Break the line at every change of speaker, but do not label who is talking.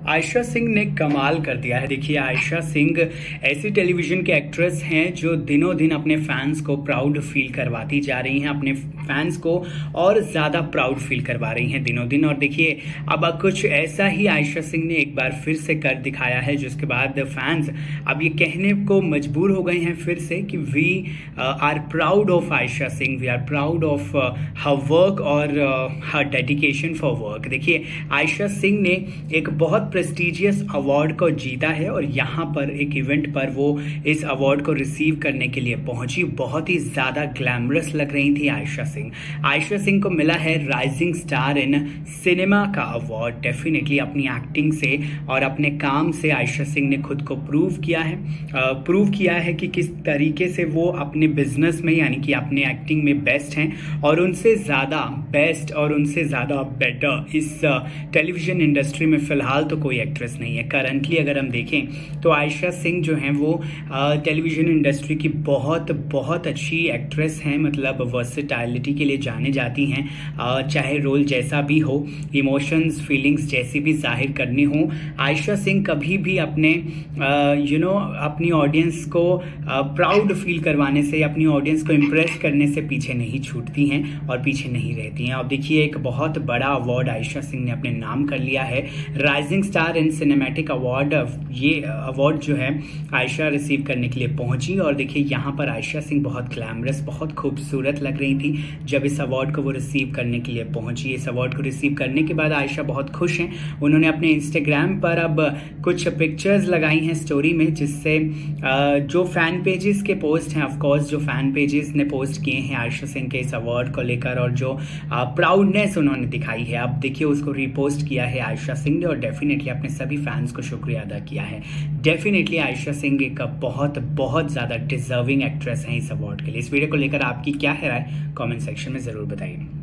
आयशा सिंह ने कमाल कर दिया है। देखिए, आयशा सिंह ऐसी टेलीविजन के एक्ट्रेस हैं जो दिनों दिन अपने फैंस को प्राउड फील करवाती जा रही हैं, अपने फैंस को और ज़्यादा प्राउड फील करवा रही हैं दिनों दिन। और देखिए, अब कुछ ऐसा ही आयशा सिंह ने एक बार फिर से कर दिखाया है, जिसके बाद फैंस अब ये कहने को मजबूर हो गए हैं फिर से कि we are proud of Ayesha Singh, we are proud of her work और हर डेडिकेशन फॉर वर्क। देखिए, आयशा सिंह ने एक बहुत प्रेस्टिजियस अवार्ड को जीता है और यहाँ पर एक इवेंट पर वो इस अवार्ड को रिसीव करने के लिए पहुंची। बहुत ही ज़्यादा ग्लैमरस लग रही थी आयशा सिंह। आयशा सिंह को मिला है राइजिंग स्टार इन सिनेमा का अवार्ड। डेफिनेटली अपनी एक्टिंग से और अपने काम से आयशा सिंह ने खुद को प्रूव किया है कि किस तरीके से वो अपने बिजनेस में यानी कि अपने एक्टिंग में बेस्ट हैं और उनसे ज़्यादा बेस्ट और उनसे ज़्यादा बेटर इस टेलीविज़न इंडस्ट्री में फ़िलहाल तो कोई एक्ट्रेस नहीं है। करंटली अगर हम देखें तो आयशा सिंह जो हैं वो टेलीविज़न इंडस्ट्री की बहुत अच्छी एक्ट्रेस हैं। मतलब वर्सेटैलिटी के लिए जाने जाती हैं। चाहे रोल जैसा भी हो, इमोशंस फीलिंग्स जैसी भी जाहिर करनी हो, आयशा सिंह कभी भी अपने अपनी ऑडियंस को प्राउड फील करवाने से, अपनी ऑडियंस को इम्प्रेस करने से पीछे नहीं छूटती हैं और पीछे नहीं रहती हैं। अब देखिए, एक बहुत बड़ा अवार्ड आयशा सिंह ने अपने नाम कर लिया है, rising star in cinematic award. ये अवार्ड जो है आयशा रिसीव करने के लिए पहुंची और देखिए, यहाँ पर आयशा सिंह बहुत ग्लैमरस, बहुत खूबसूरत लग रही थी जब इस अवार्ड को वो रिसीव करने के लिए पहुंची। इस अवार्ड को रिसीव करने के बाद आयशा बहुत खुश हैं। उन्होंने अपने इंस्टाग्राम पर अब कुछ पिक्चर्स लगाई हैं स्टोरी में, जिससे जो फैन पेजेस के पोस्ट हैं, ऑफकोर्स जो फैन पेजेस ने पोस्ट किए हैं आयशा सिंह के इस अवार्ड को लेकर और जो प्राउडनेस उन्होंने दिखाई है, अब देखिए उसको रीपोस्ट किया है आयशा सिंह ने और डेफिनेटली अपने सभी फैंस को शुक्रिया अदा किया है। डेफिनेटली आयशा सिंह एक बहुत ज़्यादा डिजर्विंग एक्ट्रेस हैं इस अवार्ड के लिए। इस वीडियो को लेकर आपकी क्या है राय, कमेंट सेक्शन में ज़रूर बताइए।